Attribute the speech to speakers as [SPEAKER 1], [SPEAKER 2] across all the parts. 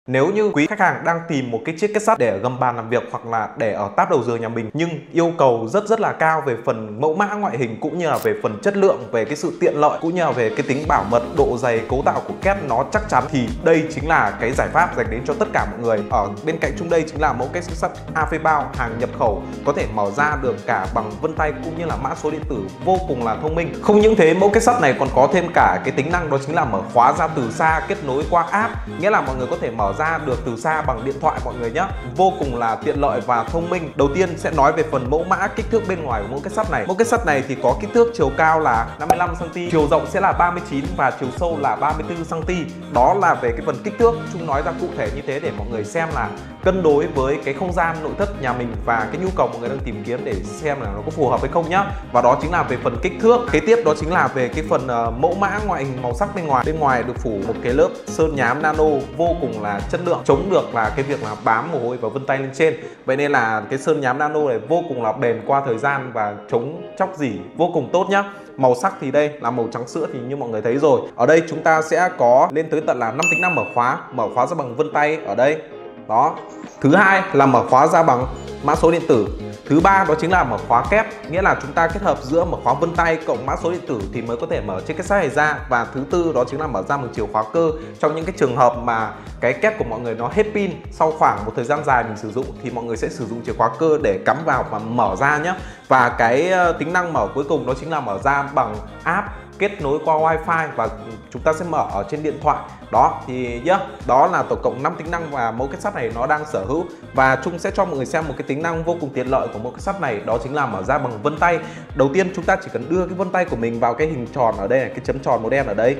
[SPEAKER 1] Nếu như quý khách hàng đang tìm một cái chiếc kết sắt để ở gầm bàn làm việc hoặc là để ở táp đầu giường nhà mình, nhưng yêu cầu rất là cao về phần mẫu mã ngoại hình cũng như là về phần chất lượng, về cái sự tiện lợi cũng như là về cái tính bảo mật, độ dày, cấu tạo của két nó chắc chắn, thì đây chính là cái giải pháp dành đến cho tất cả mọi người. Ở bên cạnh chúng đây chính là mẫu kết sắt AV-Bao hàng nhập khẩu, có thể mở ra được cả bằng vân tay cũng như là mã số điện tử vô cùng là thông minh. Không những thế, mẫu kết sắt này còn có thêm cả cái tính năng đó chính là mở khóa ra từ xa, kết nối qua app, nghĩa là mọi người có thể mở ra được từ xa bằng điện thoại mọi người nhé. Vô cùng là tiện lợi và thông minh. Đầu tiên sẽ nói về phần mẫu mã kích thước bên ngoài của mẫu kết sắt này. Mẫu kết sắt này thì có kích thước chiều cao là 55 cm, chiều rộng sẽ là 39 và chiều sâu là 34 cm. Đó là về cái phần kích thước. Chúng nói ra cụ thể như thế để mọi người xem là cân đối với cái không gian nội thất nhà mình và cái nhu cầu mọi người đang tìm kiếm để xem là nó có phù hợp hay không nhá. Và đó chính là về phần kích thước. Kế tiếp đó chính là về cái phần mẫu mã ngoại hình màu sắc bên ngoài. Bên ngoài được phủ một cái lớp sơn nhám nano vô cùng là chất lượng, chống được là cái việc là bám mồ hôi và vân tay lên trên. Vậy nên là cái sơn nhám nano này vô cùng là bền qua thời gian và chống chóc rỉ vô cùng tốt nhá. Màu sắc thì đây là màu trắng sữa thì như mọi người thấy rồi. Ở đây chúng ta sẽ có lên tới tận là 5 tính năng mở khóa ra bằng vân tay ở đây. Đó. Thứ hai là mở khóa ra bằng mã số điện tử. Thứ ba đó chính là mở khóa kép, nghĩa là chúng ta kết hợp giữa mở khóa vân tay cộng mã số điện tử thì mới có thể mở chiếc kết sắt này ra. Và thứ tư đó chính là mở ra bằng chìa khóa cơ. Trong những cái trường hợp mà cái két của mọi người nó hết pin sau khoảng một thời gian dài mình sử dụng thì mọi người sẽ sử dụng chìa khóa cơ để cắm vào và mở ra nhé. Và cái tính năng mở cuối cùng đó chính là mở ra bằng app kết nối qua wifi và chúng ta sẽ mở ở trên điện thoại. Đó thì đó là tổng cộng 5 tính năng mà mẫu kết sắt này nó đang sở hữu. Và Trung sẽ cho mọi người xem một cái tính năng vô cùng tiện lợi của mẫu kết sắt này, đó chính là mở ra bằng vân tay. Đầu tiên chúng ta chỉ cần đưa cái vân tay của mình vào cái hình tròn ở đây này, cái chấm tròn màu đen ở đây.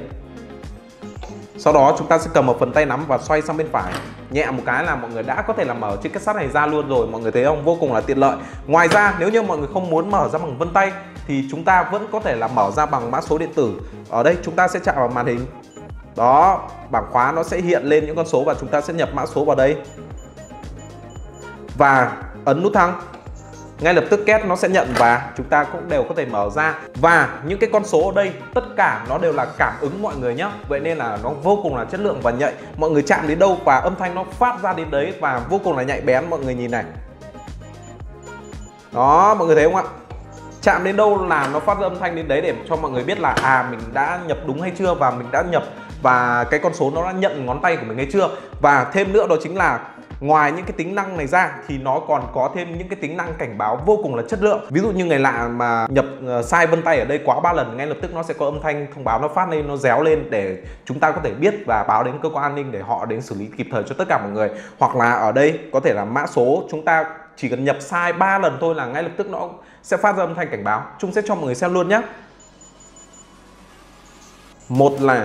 [SPEAKER 1] Sau đó chúng ta sẽ cầm một phần tay nắm và xoay sang bên phải. Nhẹ một cái là mọi người đã có thể là mở chiếc kết sắt này ra luôn rồi. Mọi người thấy không? Vô cùng là tiện lợi. Ngoài ra nếu như mọi người không muốn mở ra bằng vân tay thì chúng ta vẫn có thể là mở ra bằng mã số điện tử. Ở đây chúng ta sẽ chạm vào màn hình. Đó, bảng khóa nó sẽ hiện lên những con số và chúng ta sẽ nhập mã số vào đây. Và ấn nút thăng. Ngay lập tức két nó sẽ nhận và chúng ta cũng đều có thể mở ra. Và những cái con số ở đây tất cả nó đều là cảm ứng mọi người nhé. Vậy nên là nó vô cùng là chất lượng và nhạy. Mọi người chạm đến đâu và âm thanh nó phát ra đến đấy và vô cùng là nhạy bén. Mọi người nhìn này. Đó, mọi người thấy không ạ? Chạm đến đâu là nó phát ra âm thanh đến đấy để cho mọi người biết là mình đã nhập đúng hay chưa, và mình đã nhập và cái con số nó đã nhận ngón tay của mình hay chưa. Và thêm nữa đó chính là ngoài những cái tính năng này ra thì nó còn có thêm những cái tính năng cảnh báo vô cùng là chất lượng. Ví dụ như người lạ mà nhập sai vân tay ở đây quá 3 lần, ngay lập tức nó sẽ có âm thanh thông báo nó phát lên, nó réo lên để chúng ta có thể biết và báo đến cơ quan an ninh để họ đến xử lý kịp thời cho tất cả mọi người. Hoặc là ở đây có thể là mã số chúng ta chỉ cần nhập sai 3 lần thôi là ngay lập tức nó sẽ phát ra âm thanh cảnh báo. Chúng sẽ cho mọi người xem luôn nhé. Một là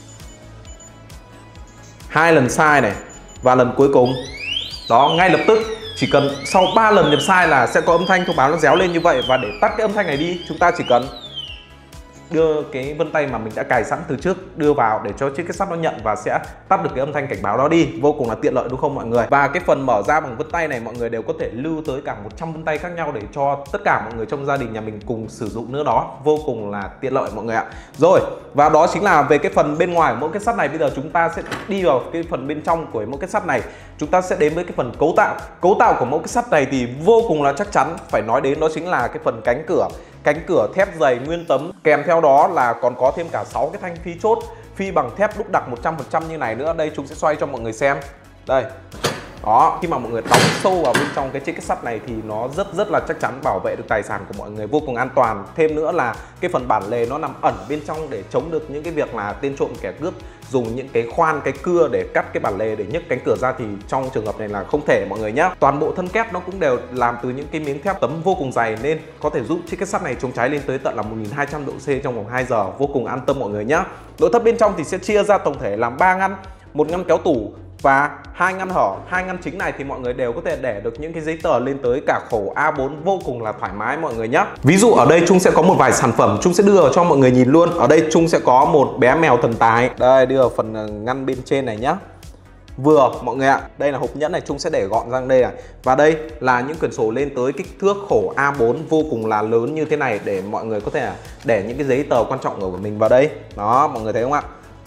[SPEAKER 1] 2 lần sai này và lần cuối cùng. Đó, ngay lập tức chỉ cần sau 3 lần nhập sai là sẽ có âm thanh thông báo nó réo lên như vậy. Và để tắt cái âm thanh này đi, chúng ta chỉ cần đưa cái vân tay mà mình đã cài sẵn từ trước đưa vào để cho chiếc kết sắt nó nhận và sẽ tắt được cái âm thanh cảnh báo đó đi. Vô cùng là tiện lợi đúng không mọi người? Và cái phần mở ra bằng vân tay này mọi người đều có thể lưu tới cả 100 vân tay khác nhau để cho tất cả mọi người trong gia đình nhà mình cùng sử dụng nữa đó. Vô cùng là tiện lợi mọi người ạ. Rồi, và đó chính là về cái phần bên ngoài của mẫu kết sắt này. Bây giờ chúng ta sẽ đi vào cái phần bên trong của mẫu kết sắt này. Chúng ta sẽ đến với cái phần cấu tạo. Cấu tạo của mẫu kết sắt này thì vô cùng là chắc chắn. Phải nói đến đó chính là cái phần cánh cửa. Cánh cửa thép dày nguyên tấm, kèm theo đó là còn có thêm cả 6 cái thanh phi chốt phi bằng thép đúc đặc 100% như này nữa. Đây chúng sẽ xoay cho mọi người xem. Đây. Đó, khi mà mọi người đóng sâu vào bên trong cái chiếc kết sắt này thì nó rất là chắc chắn, bảo vệ được tài sản của mọi người vô cùng an toàn. Thêm nữa là cái phần bản lề nó nằm ẩn bên trong để chống được những cái việc là tên trộm kẻ cướp dùng những cái khoan, cái cưa để cắt cái bản lề để nhấc cánh cửa ra thì trong trường hợp này là không thể mọi người nhé. Toàn bộ thân két nó cũng đều làm từ những cái miếng thép tấm vô cùng dày nên có thể giúp chiếc kết sắt này chống cháy lên tới tận là 1200 độ C trong vòng 2 giờ. Vô cùng an tâm mọi người nhé. Nội thất bên trong thì sẽ chia ra tổng thể làm 3 ngăn, một ngăn kéo tủ và 2 ngăn hở. 2 ngăn chính này thì mọi người đều có thể để được những cái giấy tờ lên tới cả khổ A4 vô cùng là thoải mái mọi người nhé. Ví dụ ở đây Trung sẽ có một vài sản phẩm Trung sẽ đưa cho mọi người nhìn luôn. Ở đây Trung sẽ có một bé mèo thần tài. Đây, đưa ở phần ngăn bên trên này nhá. Vừa mọi người ạ, đây là hộp nhẫn này, Trung sẽ để gọn sang đây này. Và đây là những quyển sổ lên tới kích thước khổ A4 vô cùng là lớn như thế này để mọi người có thể để những cái giấy tờ quan trọng của mình vào đây. Đó, mọi người thấy không ạ?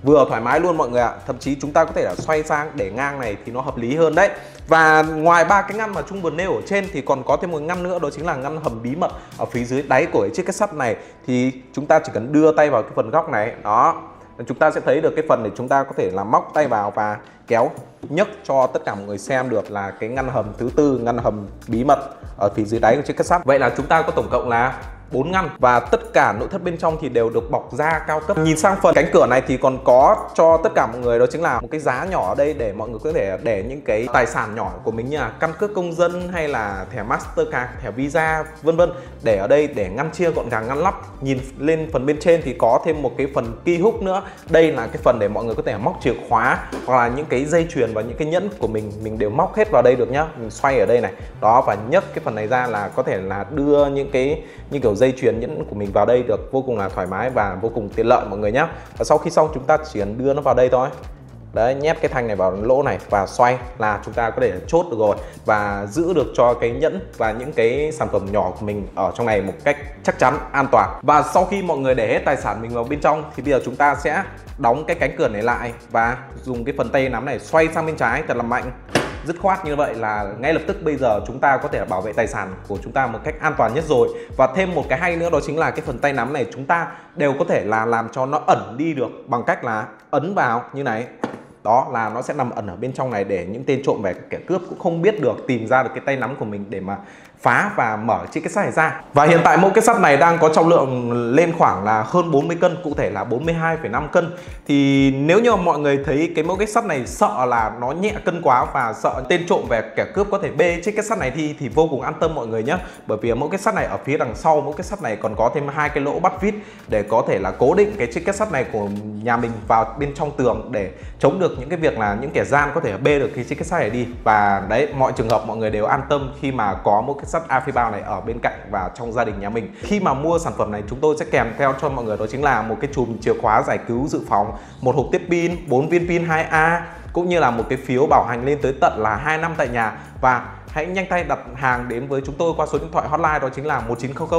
[SPEAKER 1] vừa thoải mái luôn mọi người ạ. Thậm chí chúng ta có thể là xoay sang để ngang này thì nó hợp lý hơn đấy. Và ngoài ba cái ngăn mà Trung vừa nêu ở trên thì còn có thêm một ngăn nữa, đó chính là ngăn hầm bí mật ở phía dưới đáy của cái chiếc kết sắt này. Thì chúng ta chỉ cần đưa tay vào cái phần góc này, đó, chúng ta sẽ thấy được cái phần để chúng ta có thể là móc tay vào và kéo nhấc cho tất cả mọi người xem được là cái ngăn hầm thứ tư, ngăn hầm bí mật ở phía dưới đáy của chiếc kết sắt. Vậy là chúng ta có tổng cộng là 4 ngăn và tất cả nội thất bên trong thì đều được bọc da cao cấp. Nhìn sang phần cánh cửa này thì còn có cho tất cả mọi người đó chính là một cái giá nhỏ ở đây để mọi người có thể để những cái tài sản nhỏ của mình như là căn cước công dân hay là thẻ Mastercard, thẻ Visa vân vân, để ở đây để ngăn chia gọn gàng ngăn nắp. Nhìn lên phần bên trên thì có thêm một cái phần key hook nữa. Đây là cái phần để mọi người có thể móc chìa khóa hoặc là những cái dây chuyền và những cái nhẫn của mình đều móc hết vào đây được nhá. Mình xoay ở đây này, đó, và nhấc cái phần này ra là có thể là đưa những cái như kiểu dây chuyền nhẫn của mình vào đây được vô cùng là thoải mái và vô cùng tiện lợi mọi người nhé. Và sau khi xong chúng ta chỉ cần đưa nó vào đây thôi. Đấy, nhét cái thanh này vào lỗ này và xoay là chúng ta có thể chốt được rồi và giữ được cho cái nhẫn và những cái sản phẩm nhỏ của mình ở trong này một cách chắc chắn, an toàn. Và sau khi mọi người để hết tài sản mình vào bên trong thì bây giờ chúng ta sẽ đóng cái cánh cửa này lại và dùng cái phần tay nắm này xoay sang bên trái thật là mạnh. Dứt khoát như vậy là ngay lập tức bây giờ chúng ta có thể bảo vệ tài sản của chúng ta một cách an toàn nhất rồi. Và thêm một cái hay nữa đó chính là cái phần tay nắm này chúng ta đều có thể là làm cho nó ẩn đi được bằng cách là ấn vào như này. Đó là nó sẽ nằm ẩn ở bên trong này để những tên trộm về kẻ cướp cũng không biết được, tìm ra được cái tay nắm của mình để mà phá và mở chiếc kết sắt này ra. Và hiện tại mẫu kết sắt này đang có trọng lượng lên khoảng là hơn 40 cân, cụ thể là 42,5 cân. Thì nếu như mọi người thấy cái mẫu kết sắt này sợ là nó nhẹ cân quá và sợ tên trộm về kẻ cướp có thể bê chiếc kết sắt này đi thì vô cùng an tâm mọi người nhé. Bởi vì mẫu kết sắt này ở phía đằng sau mẫu kết sắt này còn có thêm hai cái lỗ bắt vít để có thể là cố định cái chiếc kết sắt này của nhà mình vào bên trong tường để chống được những cái việc là những kẻ gian có thể bê được cái chiếc kết sắt này đi. Và đấy, mọi trường hợp mọi người đều an tâm khi mà có một kết sắt Affibao này ở bên cạnh và trong gia đình nhà mình. Khi mà mua sản phẩm này chúng tôi sẽ kèm theo cho mọi người đó chính là một cái chùm chìa khóa giải cứu dự phòng, một hộp tiếp pin, 4 viên pin 2A cũng như là một cái phiếu bảo hành lên tới tận là 2 năm tại nhà. Và hãy nhanh tay đặt hàng đến với chúng tôi qua số điện thoại hotline đó chính là 1900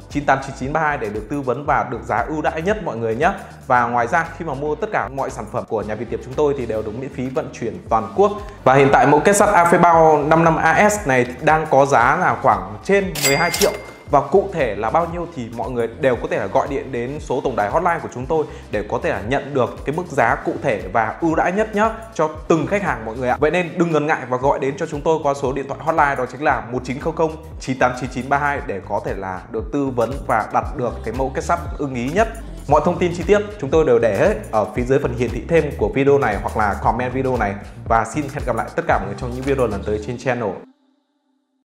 [SPEAKER 1] 989932 để được tư vấn và được giá ưu đãi nhất mọi người nhé. Và ngoài ra khi mà mua tất cả mọi sản phẩm của nhà Việt Tiệp chúng tôi thì đều được miễn phí vận chuyển toàn quốc. Và hiện tại mẫu kết sắt Affibao 55 AS này đang có giá là khoảng trên 12 triệu. Và cụ thể là bao nhiêu thì mọi người đều có thể là gọi điện đến số tổng đài hotline của chúng tôi để có thể là nhận được cái mức giá cụ thể và ưu đãi nhất nhá cho từng khách hàng mọi người ạ. Vậy nên đừng ngần ngại và gọi đến cho chúng tôi qua số điện thoại hotline đó chính là 1900 989932 để có thể là được tư vấn và đặt được cái mẫu kết sắt ưng ý nhất. Mọi thông tin chi tiết chúng tôi đều để hết ở phía dưới phần hiển thị thêm của video này hoặc là comment video này. Và xin hẹn gặp lại tất cả mọi người trong những video lần tới trên channel.